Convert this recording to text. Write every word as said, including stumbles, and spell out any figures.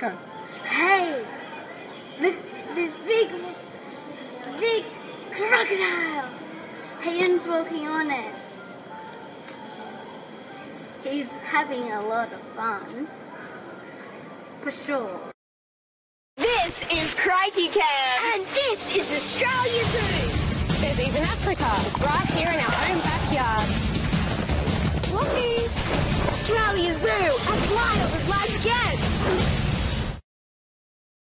Go. Hey, look, this big, big crocodile. Hayden's walking on it. He's having a lot of fun, for sure. This is Crikey Camp. And this is Australia Zoo. There's even Africa, right here in our own backyard. Lookies! Australia Zoo, a fly over